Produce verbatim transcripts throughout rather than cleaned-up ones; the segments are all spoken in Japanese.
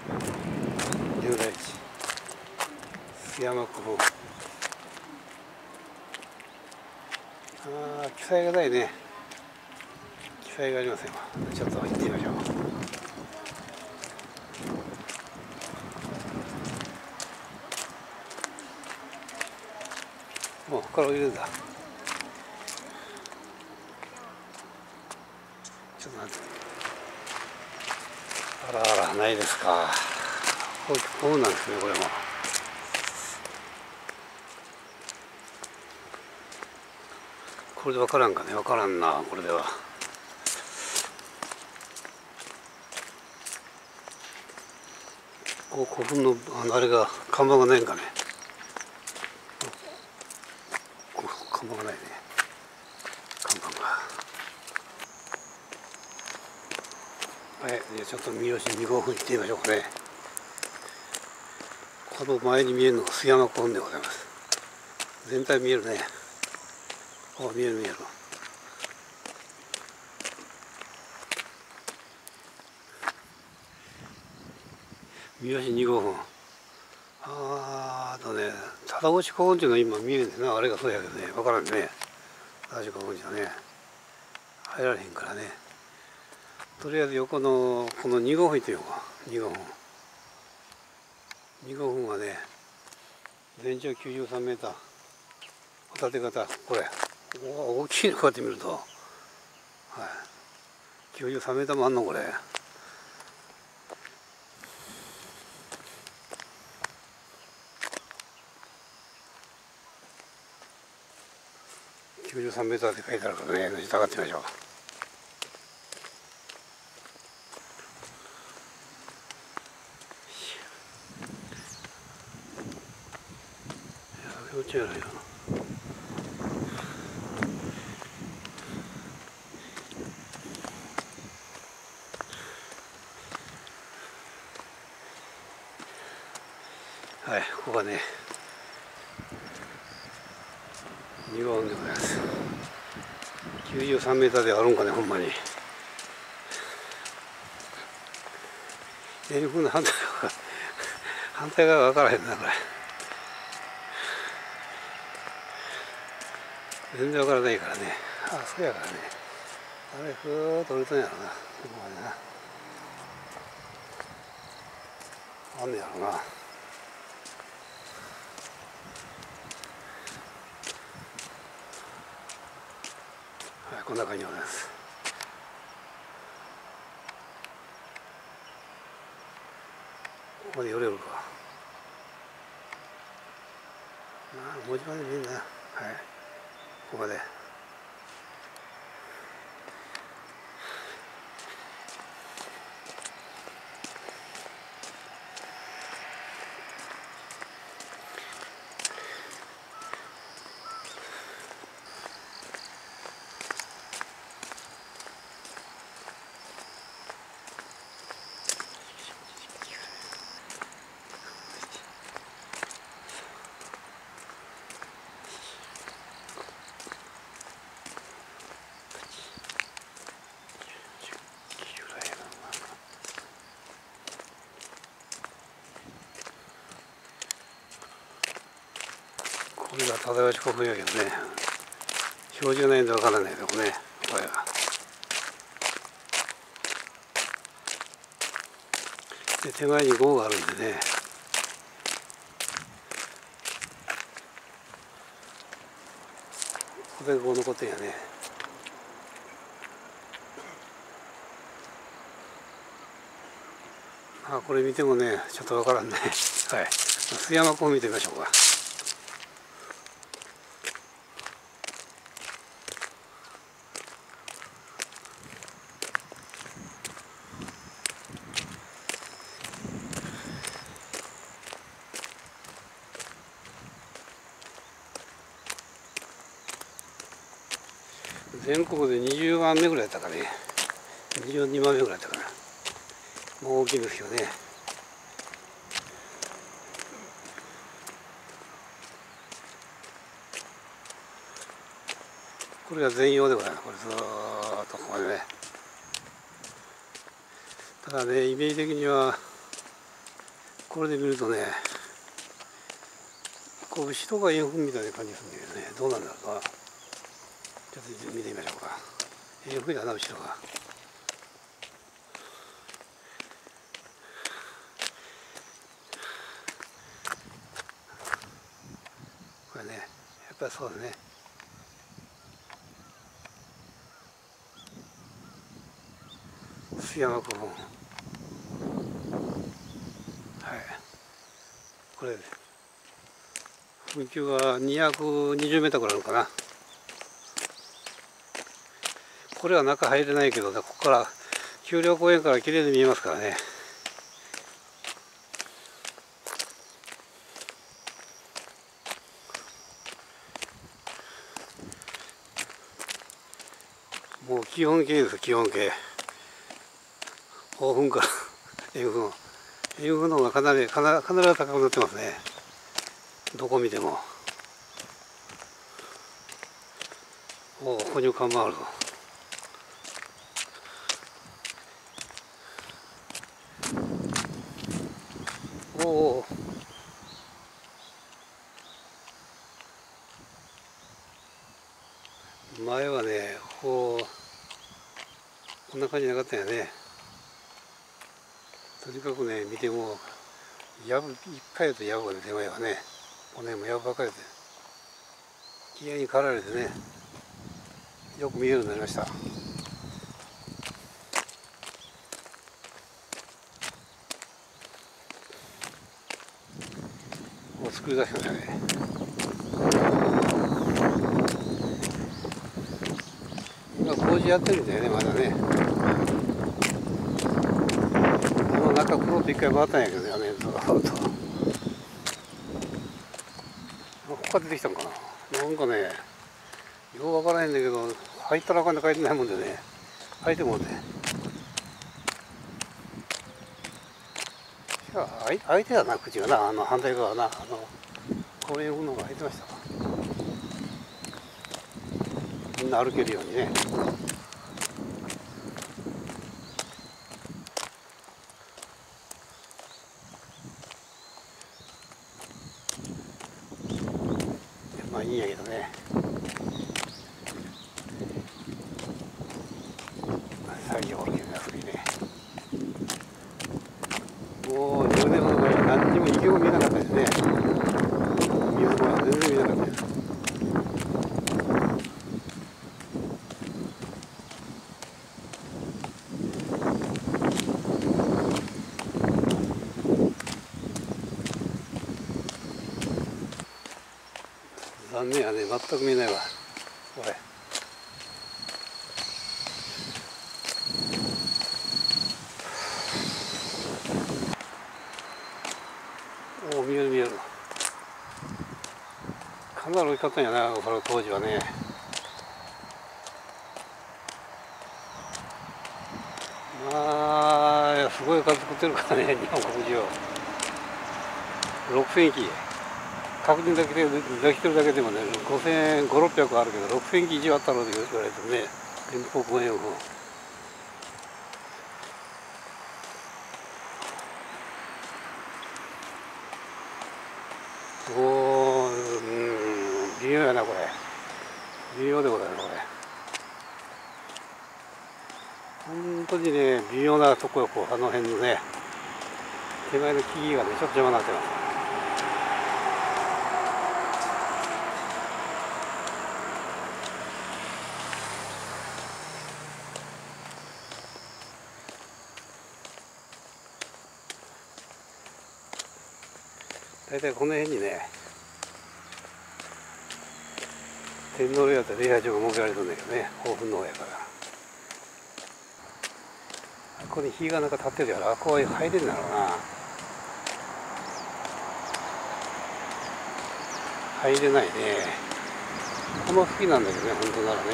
龍大地須山湖。ああ、記載がないね。記載がありませんわ。ちょっと行ってみましょう。もうここから降りるんだ。ちょっと待って。あらあら、ないですか。こうなんですね、これも。これで分からんかね、分からんな、これでは。こう古墳のあれが看板がないんかね。看板がないね。看板が。はい、じゃあちょっと三好にごふん行ってみましょうかね。この前に見えるのが須山古墳でございます。全体見えるね。あ、見える見える。三好にごふん。あーあとね、忠越古墳っていうのが今見えるんですな。あれがそうやけどね、分からんね。忠越古墳じゃね、入られへんからね。とりあえず横のこのにごふん行ってみようか。にごふん。にごふんはね、全長きゅうじゅうさんメーター。ホタテ型、これ。お大きいのこうやって見ると。はい。きゅうじゅうさんメーターもあんのこれ。きゅうじゅうさんメーターって書いてあるからね、上がってみましょう。幼稚園やないな。はい、ここがね、にごふんでございます。きゅうじゅうさんメーターであるんかね、ほんまに。えりくんの反対側、反対側が分からへんな、これ。全然分からないからね。あ、そうやからね。あれ、ふーっと降りたんやろな、ここまでな。あんねやろな。はい、こんな感じでございます。ここで寄れるか。ああ、文字まで見えんな。はい、ここまで。これが忠義古墳やけどね、表示がないんでわからないけどね、これが。で、手前に号があるんでね、ここで号残ってんやね。あ、これ見てもね、ちょっとわからんね。はい。須山湖を見てみましょうか。全国でにじゅうばんめぐらいだったかね。にじゅうにばんめぐらいだったかな。もう大きいですよね。これが全容でございます。これずーっとここまでね。ただね、イメージ的にはこれで見るとね、こう後ろが円墳みたいな感じするんだけどね、どうなんだろうか。ちょっと見てみましょうか。円墳だな、後ろが。これね、やっぱりそうですね。須山古墳。はい。これ墳丘はにひゃくにじゅうメートルぐらいあるのかな。これは中入れないけど、ここから丘陵公園から綺麗に見えますからね。もう基本形です、基本形。大墳から円墳、円墳の方がかなりかな必ず高くなってますね。どこ見ても。おお、ここに看板あるぞ。おお。前はね、こうこんな感じなかったよね。とにかくね、見てもやぶいっぱいとやぶが出て前はね、骨もやぶばっかりできれいに刈られてね、よく見えるようになりました。もう作り出しましたね。今工事やってるんだよね、まだね。あの中黒って一回回ったんやけどね、ずっと。ここから出てきたのかな。なんかね、ようわからへんだけど、入ったらあかんで書いてないもんでね、書いてもんで。開いてたな、口がな、あの反対側な、あの公園のが開いてました。みんな歩けるようにね。まあいいんやけどね。作業歩きがすぎね。もうじゅうねんほど前は何にも池も見えなかったですね。水も全然見えなかったです。残念やね、全く見えないわ。これ。おお、見える見える。かなり大きかったんやな、この当時はね。まあ、すごい数作ってるからね、日本国中。ろくせんき。確認だけでできてるだけでもね、ごせん、ごせんろっぴゃくあるけど、ろくせんき以上あったので言われてるね、連邦公園を。おお、うん、微妙やな、これ。微妙でございます、これ。本当にね、微妙なとこよ、こう、あの辺のね、手前の木々がね、ちょっと邪魔になってます。大体この辺にね、天皇陵と礼拝所が設けられてるんだけどね、豊墳の方やから。ここに火がなんか立ってるやろ、あここ入れるんだろうな。入れないね。この付近なんだけどね、本当ならね。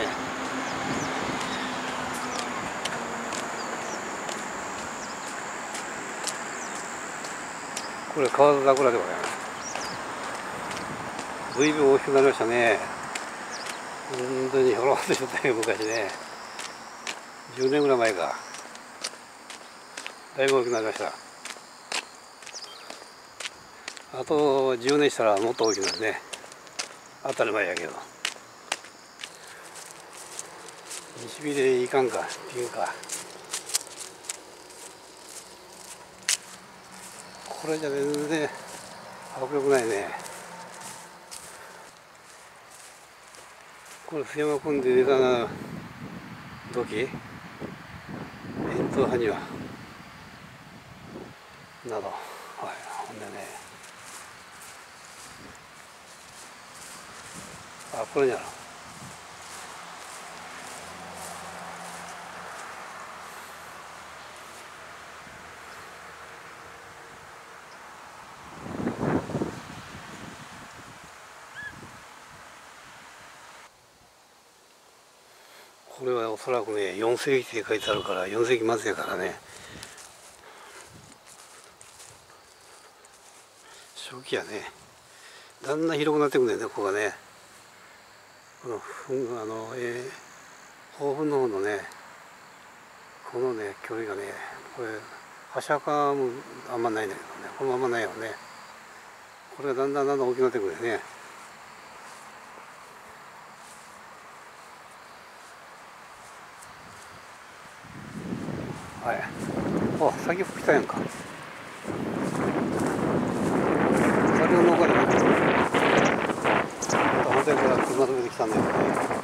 これ川津桜でございます。随分大きくなりましたね。本当にほろっとしてたよ、昔ね。じゅうねんぐらい前か。だいぶ大きくなりました。 あとじゅうねんしたらもっと大きくなるね。当たり前やけど。西日でいかんか、ピンか。これじゃ全然迫力ないね。これ、須山君で出たな時、円筒埴輪など、はい、ほんでね、あ、これじゃろ。これはおそらくね、よんせいきって書いてあるから、よんせいき末やからね、初期やね。だんだん広くなってくるんだよね、ここがね。このふんあの、えー、豊富の方のね、このね、距離がね、これ、はしゃかもあんまないんだけどね、このままないよね。これがだんだんだんだん大きくなってくるよね。はい。あ、先来たやんか。先の農家でなくて、反対から車止めてきたんだよね。